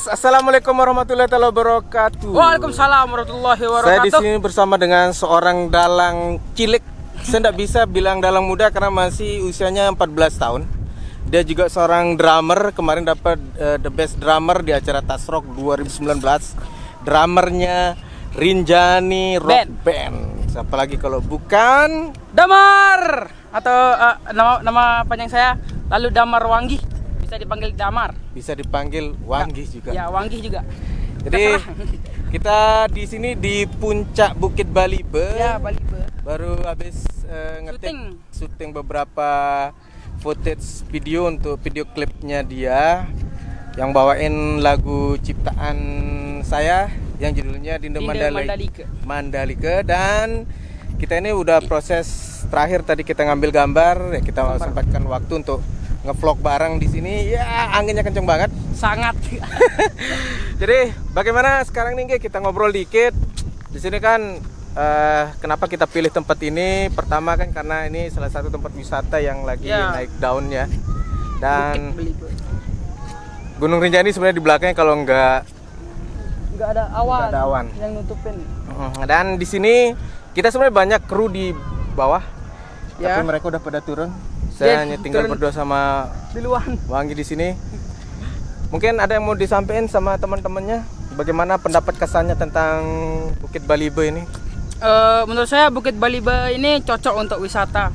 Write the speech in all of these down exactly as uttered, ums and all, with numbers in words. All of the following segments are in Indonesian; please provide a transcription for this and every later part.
Yes, assalamualaikum warahmatullahi wabarakatuh. Waalaikumsalam warahmatullahi wabarakatuh. Saya di sini bersama dengan seorang dalang cilik. Saya tidak bisa bilang dalang muda karena masih usianya empat belas tahun. Dia juga seorang drummer. Kemarin dapat uh, the best drummer di acara Tasrock dua ribu sembilan belas. Drummernya Rinjani Rock Band. Band. Siapa lagi kalau bukan Damar atau uh, nama nama panjang saya lalu Damar Wanggi. Bisa dipanggil Damar. Bisa dipanggil Wanggi juga. Ya, Wanggi juga. Jadi kita di sini di puncak Bukit Balibe. Ya, Balibe. Baru habis uh, ngetik syuting beberapa footage video untuk video klipnya dia yang bawain lagu ciptaan saya yang judulnya Dinda, Dinda Mandalika. Mandalika. Mandalika. Dan kita ini udah proses terakhir, tadi kita ngambil gambar ya, kita gambar. Sempatkan waktu untuk ngevlog bareng di sini. Ya, anginnya kenceng banget. Sangat. Jadi bagaimana sekarang nih kita ngobrol dikit. Di sini kan uh, kenapa kita pilih tempat ini? Pertama kan karena ini salah satu tempat wisata yang lagi ya. naik daunnya. Dan Gunung Rinjani sebenarnya di belakangnya kalau nggak nggak ada awan, nggak ada awan yang nutupin. Dan di sini kita sebenarnya banyak kru di bawah, ya. Tapi mereka udah pada turun. Saya ya, hanya tinggal berdua sama di luar Wanggi di sini. Mungkin ada yang mau disampaikan sama teman-temannya, bagaimana pendapat kesannya tentang Bukit Balibe ini? Uh, menurut saya Bukit Balibe ini cocok untuk wisata.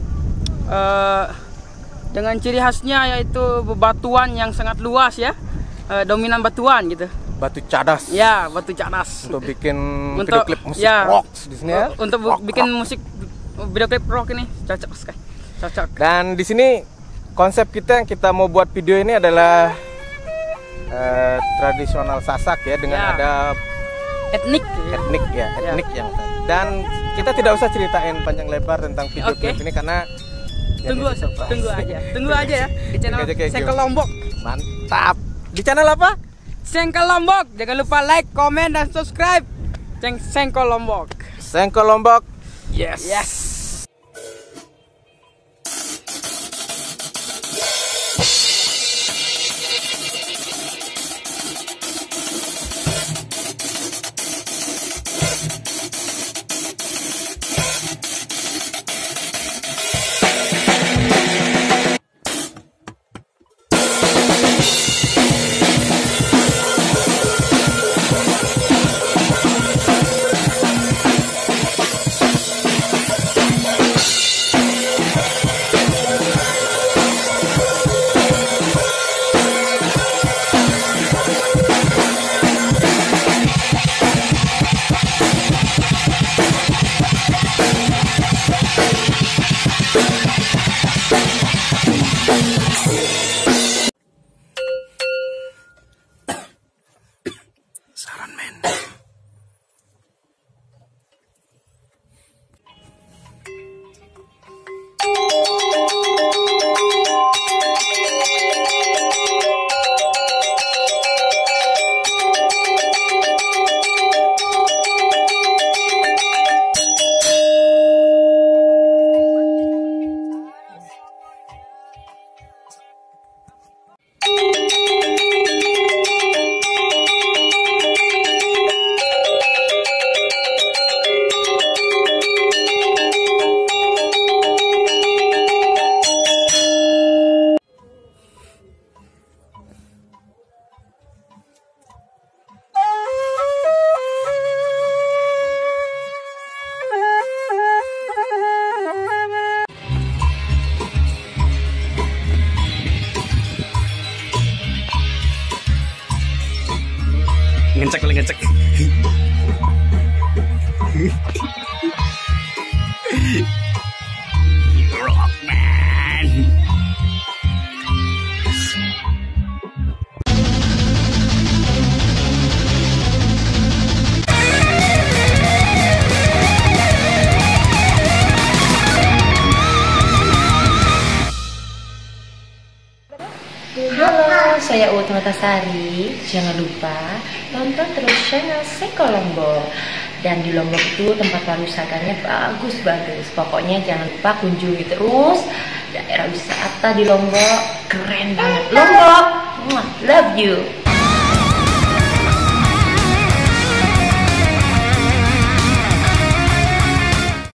Uh, dengan ciri khasnya yaitu bebatuan yang sangat luas ya, uh, dominan batuan gitu. Batu cadas. Ya, batu cadas. Untuk bikin untuk, video klip musik ya, rock di sini ya. Untuk rock, bikin rock. musik video klip rock ini cocok sekali. Cocok. Dan di sini konsep kita yang kita mau buat video ini adalah uh, tradisional Sasak ya, dengan ya. ada etnik etnik ya, etnik ya. yang dan kita tidak usah ceritain panjang lebar tentang video okay. klip ini karena tunggu ya, tunggu aja. Tunggu aja ya di channel Sengkel Lombok. Mantap. Di channel apa? Sengkel Lombok. Jangan lupa like, komen dan subscribe. Ceng Sengkel Lombok. Sengkel Lombok. Yes. Yes. Saran men. Ngecek boleh ngecek. Rockman. Halo, saya Uut Matasari. Jangan lupa tonton terus channel Sengkel Lombok. Dan di Lombok itu tempat pariwisatanya bagus-bagus. Pokoknya jangan lupa kunjungi terus daerah wisata di Lombok. Keren banget Lombok. Love you.